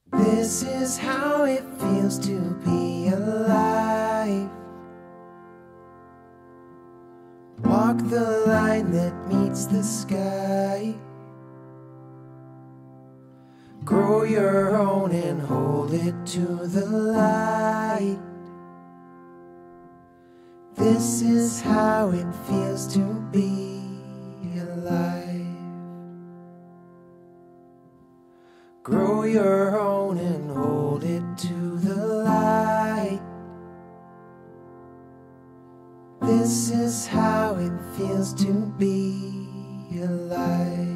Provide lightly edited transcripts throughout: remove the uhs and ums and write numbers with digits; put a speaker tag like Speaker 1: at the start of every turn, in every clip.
Speaker 1: This is how it feels to be alive. Walk the line that meets the sky. Grow your own and hold it to the light. This is how it feels to be alive. Grow your own and hold it to the light. This is how it feels to be alive.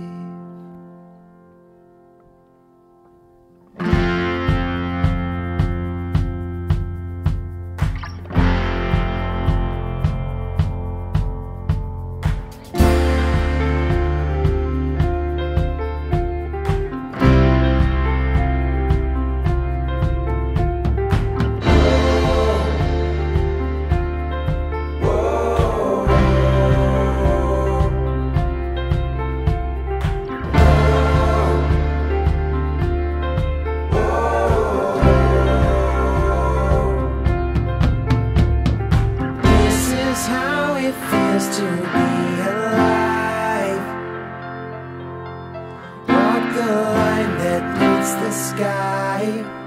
Speaker 1: To be alive. Walk the line that meets the sky.